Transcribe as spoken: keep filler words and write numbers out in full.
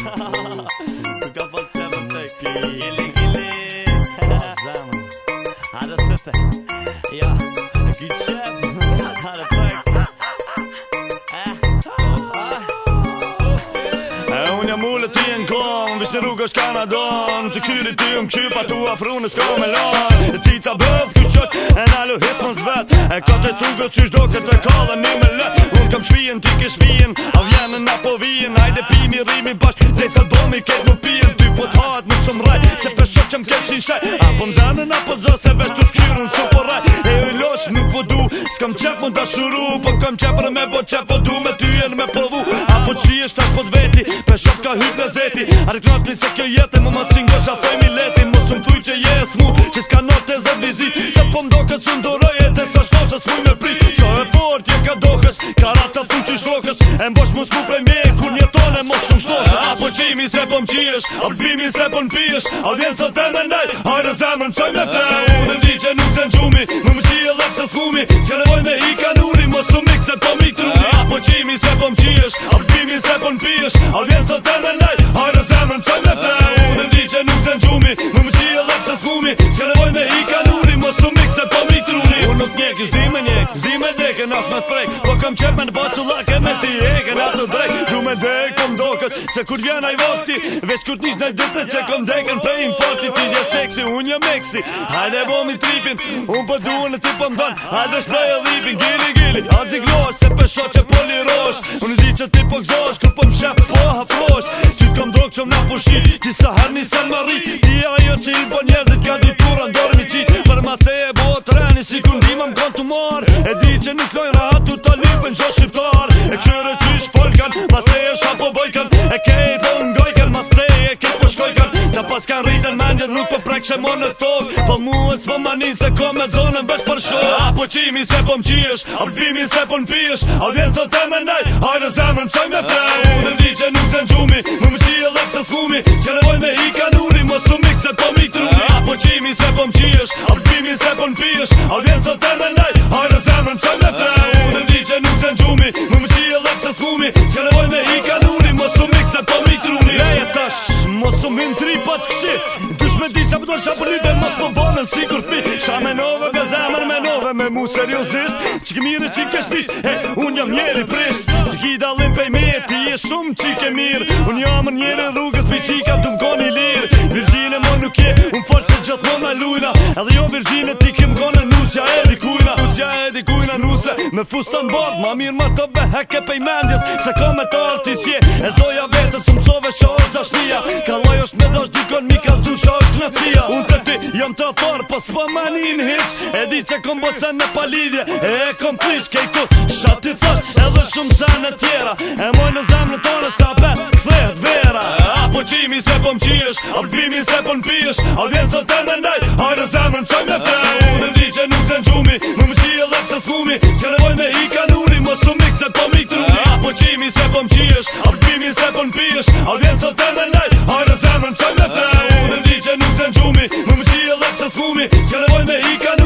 Du kan få të më të këj Gili, gili Zemën Hada të të Ja, këj qep Hada përk E unë jam ullë ti e në kom Vish në rrugë është Kanadon Të kyri ty më kypa tu afru në s'ko me lon E ti ta bëv këj qët E nalu hit më zvet E ka të rrugë qysh do këtë e kallë një me let Unë kam shpijen, ti ke shpijen A vjenën apo vijen Hajde pimi rrimi bashk Dhe sa domi ketë më pijen Ty po t'hahet më së mraj Se për shok që m'ke shishay Apo m'zenën apo t'zo se vesh t'u t'kyrën Së po raj E u losh nuk po du S'kam qep më t'ashuru Po kam qep rë me po qep Po du me ty e në me provu Apo qi është tash po t'veti Për shok ka hyp në zeti Arknat mi se kjo jetë Më ma s'ingosha thoj mi leti Mos më thuj që je e smu Që t'ka not e zë vizit Se po mdo këtë së ndoroj E te sa shtosh s'muj me pri Sa e fort je ka dohës Karata thuj që shrokës E mbosh mu s'mu prej mje Kur njeton e mos s'u shtosh Apo qimi se po m'qijesh A përbimi se po n'pijesh A vjen sot e me nej Hajde zemrën soj me fej Unë ndi që nuk të n'gjumi Më më qije lep se s'mumi S'ke nevoj me i kanuri Mos u mik se po mik truni Apo qimi se po m'qijesh A përbimi se po n'pijesh A vjen sot e me nej Hajde zemrën soj me fej Unë ndi që nuk të n'gjumi Më më qije lep se s'mumi S'ke nevoj me i kanuri Mos u mik se po mik truni Unë nuk njek, zi me njek Zi me deke nas me t'prek Po kam qep me n'bacullake me ti eke na të drek Du me dek kom dokët Se kur vjen aj vakti Vesh kur t'nish nëj dëtë që kom deken Prej infarti ti je seksi Unë jam meksi Hajde bo mi tripin Unë po duhen e ti po m'dhan Hajde shprej e dhipin Gili gili A ziglosh Se pesho që po lirosh Unë di që ti po gzosh Kur po m'shep po hafrosh Ty t'kom dok që m'na pushi Ti sa her nisan ma ri Ti ajo që i po njerëzit Ka di tura ndorë mi qit Për ma se e bo treni Si kun di ma m'kon të mar E di që nuk lojnë rahat Tu ta lypen gjo shqiptar E këshyre qysh folkan Ma se e shapo bojkan E kej po ngojkan Ma strej e kej po shkojkan Ta pas kan rritën mendjet Nuk po prek shemo në tok Po mu e s'po manin Se ko me zonën vesh për shok Apo qimi se po m'qijesh A përbimi se po n'pijesh A vjen sot e me nej Hajde zemrën soj me fej Unë ndi që nuk të n'gjumi Më më qije lep se s'mumi S'ke nevoj me i kanuri Mos u mik se po mik truni Apo qimi se po m'qijesh A përbimi se po n'pijesh A vjen sot e me nej Hajde zemrën soj me fej Unë ndi që nuk të n'gjumi Më më qije lep se s'mumi S'ke nevoj me i kanuri Mos u mik se po mik truni Leje tash Mos u min tri pat këshi Dush me di qa pëdo qa përryde Mos po bonën si kur fmi Qa me nove me zemër me nove Me mu seriosisht Që ke mire që ke shpisht He, unë jam njeri prisht Që ki dalim pej me Ti je shumë që ke mirë Unë jam njeri rrugës Pi qika du m'koni lirë Virgjine më nuk je Unë forë që gjatë më me lujna Edhe jo Virgjine ti ke m'kone Nusja e di kujna Nusja e di kujna nuse Me fustan bard Ma mirë ma të beheke pej mendjes Se ka me të artisje E zoja vetës Unë sove shë është dashnia Ka loj është me dosh dikon Mi ka dhu shë është knatësia Unë të ti jam të farë Po s'po manin hiq E di që kom bosen në palidhje E e kom prish Kej ku shati thash Edhe shumë sen e tjera E moj në zemrën tonë Sa bet këthet vera Apo qimi se po m'qijesh A përbimi se po n'pijesh A vjen sot e me nej Hajde zemrën soj me fej Unë ndi që nuk të n'gjumi Më më qije lep se s'mumi S'ke nevoj me i kanuri Mos u mik se po mik truni Apo qimi se po m'qijesh A përbimi se po n'pijesh A vjen sot e me nej Hajde zemrën soj me fej Unë ndi që nuk të n'gjumi Më më qije lep se s'mumi S'ke nevoj me i kanuri